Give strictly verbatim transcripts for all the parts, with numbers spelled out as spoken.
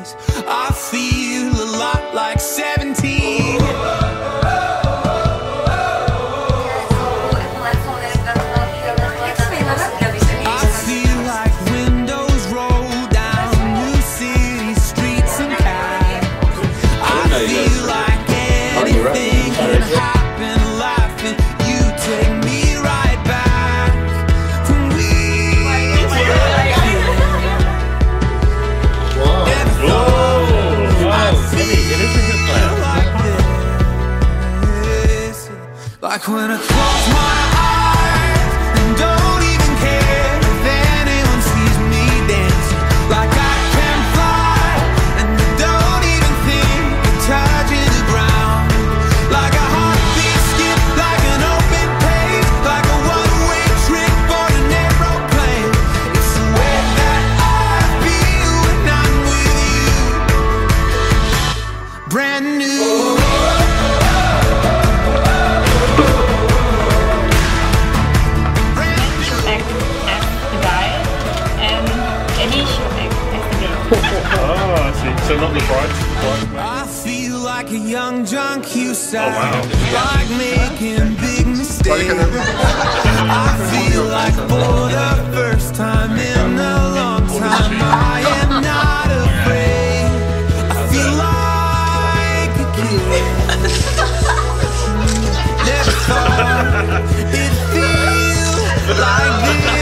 days. I feel a lot like seventeen. Like when I close my eyes and don't even care if anyone sees me dancing. Like I can fly and I don't even think of touching the ground. Like a heartbeat skip, like an open page, like a one-way trip on an aeroplane. It's the way that I feel when I'm with you. Brand new. Oh, I see. So not the bride. I feel like a young John Cusack. Oh, wow. Like making big mistakes. I feel like for the first time in a long time I am not afraid. I feel like a kid. Never thought it'd feel like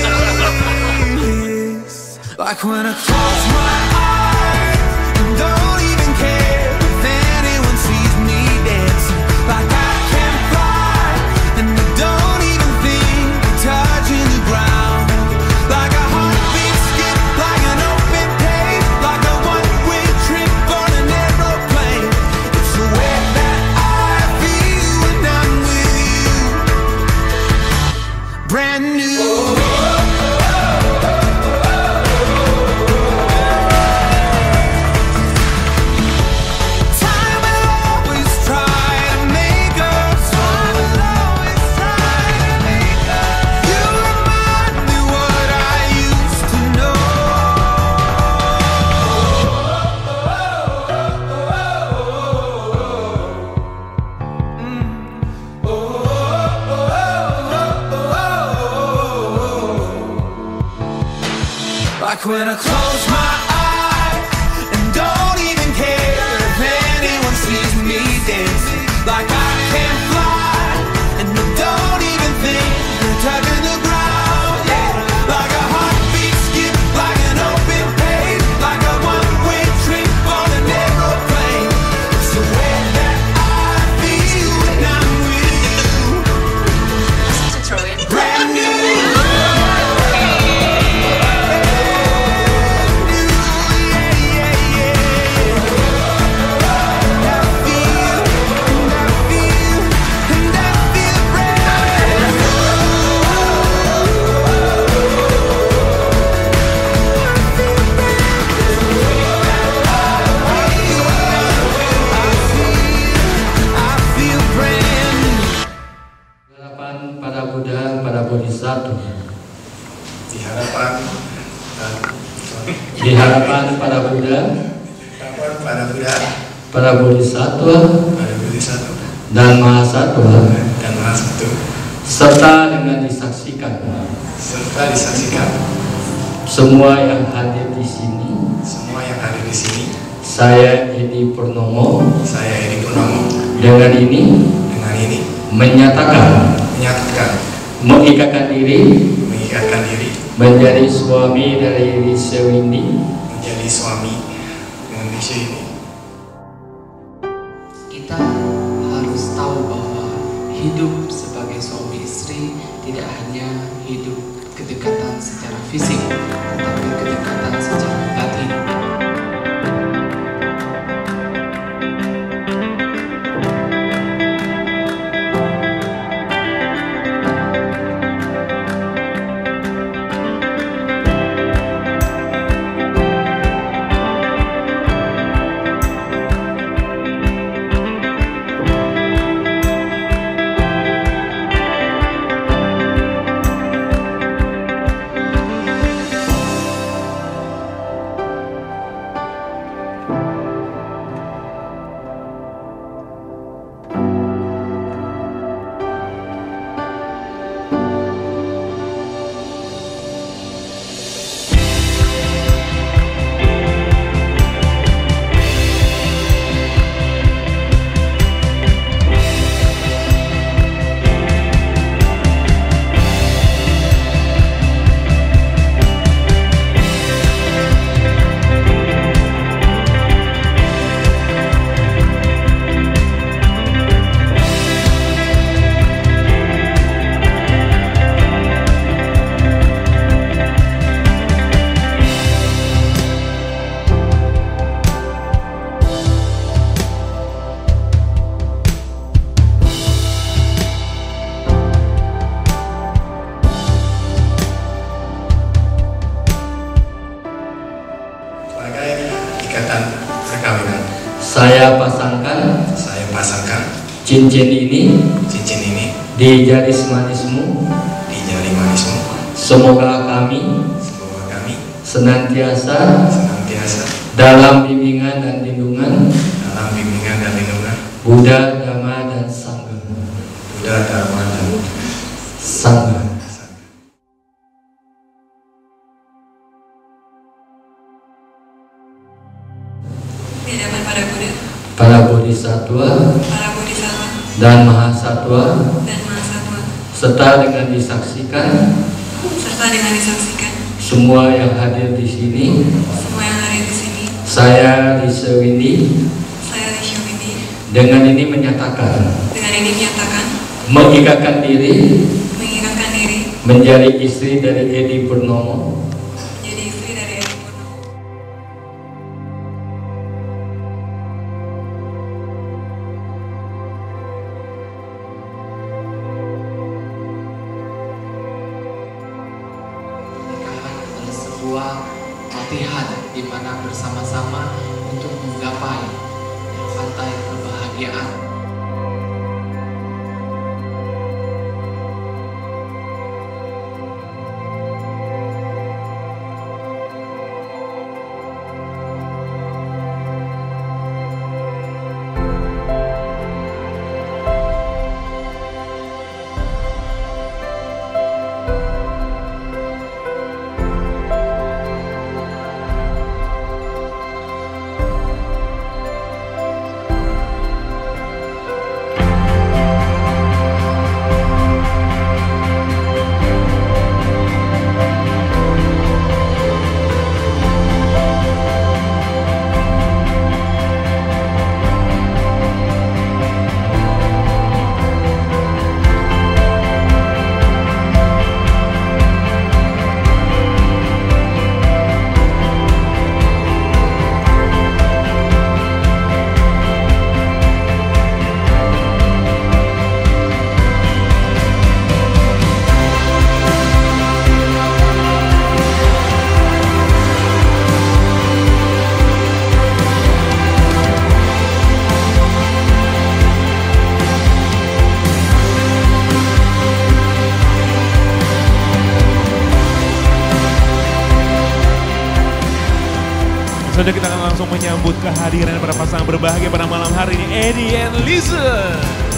this. Like when I close my eyes and don't even care if anyone sees me dancing. Like I can fly and I don't even think of touching the ground. Like a heartbeat skip, like an open page, like a one-way trip on an aeroplane. It's the way that I feel when I'm with you. Brand new. Like when I close my eyes and don't even care if anyone sees me dancing. Like I can fly and I don't even think of touching the ground. Yeah, like a heartbeat skip, like an open page, like a one-way trip on an aeroplane. It's the way that I feel when I'm with you. Brand new. Para Buddha, para Bodhisattva. Di hadapan uh, Di hadapan para Buddha, hadapan para Buddha, para Bodhisattva, para Bodhisattva dan Mahasattva, dan Mahasattva, serta dengan disaksikan serta disaksikan semua yang hadir di sini. Semua yang hadir di sini. Saya Edi Purnomo. Saya Edi Purnomo. Dengan ini. Dengan ini. Menyatakan. Menyatakan. Mengikatkan diri. Mengikatkan diri. Menjadi suami dari Risa Windy. Menjadi suami dengan Risa ini. Kita harus tahu bahwa hidup sebagai suami istri tidak hanya hidup kedekatan secara fisik, tetapi kedekatan secara batin. Saya pasangkan Saya pasangkan cincin ini cincin ini di jari manismu. di jari manismu. Semoga kami Semoga kami senantiasa senantiasa dalam bimbingan dan lindungan dalam bimbingan dan lindungan Buddha, Dhamma, dan Sangha. Buddha, Dharma, dan Sangha. Di hadapan para Buddha, Para bodhisattva para bodhisattva, dan mahasatwa, dan mahasatwa, serta dengan disaksikan serta dengan disaksikan semua yang hadir di sini. semua yang hadir di sini. Saya Lisa Windy Saya Lisha Windy dengan ini menyatakan dengan ini menyatakan mengikatkan diri mengikatkan diri menjadi istri dari Edi Purnomo menjadi istri dari Edi Purnomo, Pernikahan adalah sebuah latihan di mana bersama-sama untuk menggapai pantai kebahagiaan. Sudah kita akan langsung menyambut kehadiran para pasangan berbahagia pada malam hari ini, Eddie and Lisa.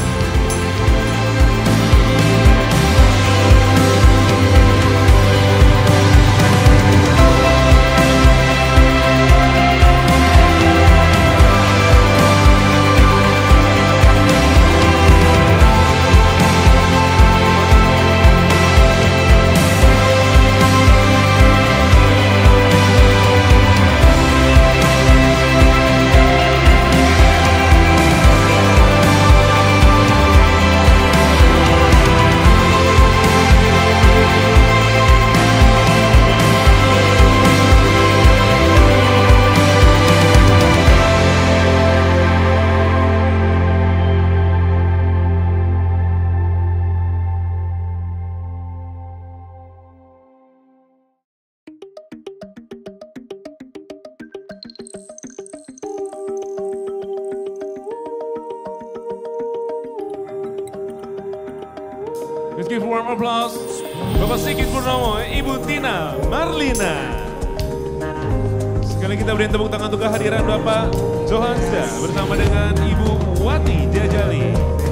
Let's give a warm applause. Bapak Sigit Purnomo, Ibu Tina Marlina. Sekali kita beri tepuk tangan untuk kehadiran Bapak Johansa bersama dengan Ibu Wati Jajali.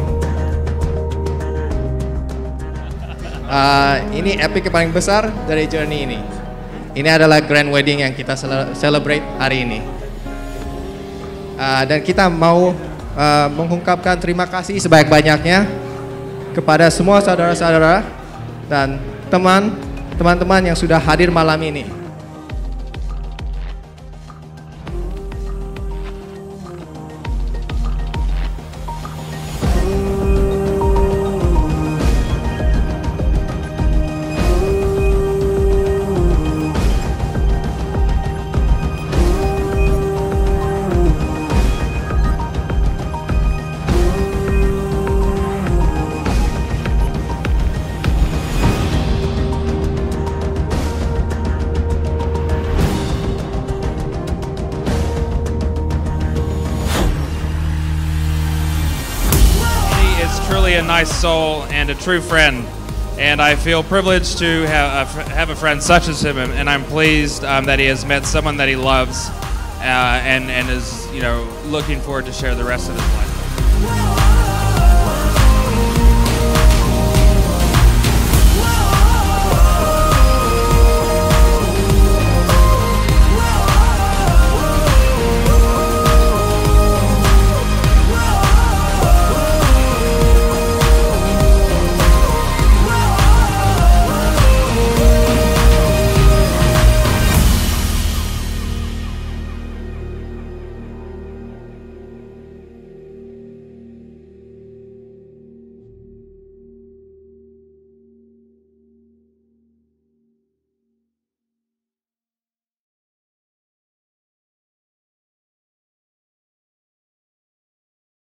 Uh, ini epic yang paling besar dari journey ini. Ini adalah grand wedding yang kita celebrate hari ini. Uh, dan kita mau uh, mengungkapkan terima kasih sebanyak-banyaknya kepada semua saudara-saudara dan teman, teman-teman yang sudah hadir malam ini. Truly a nice soul and a true friend, and I feel privileged to have a, have a friend such as him, and I'm pleased um, that he has met someone that he loves uh, and and is, you know, looking forward to share the rest of his life.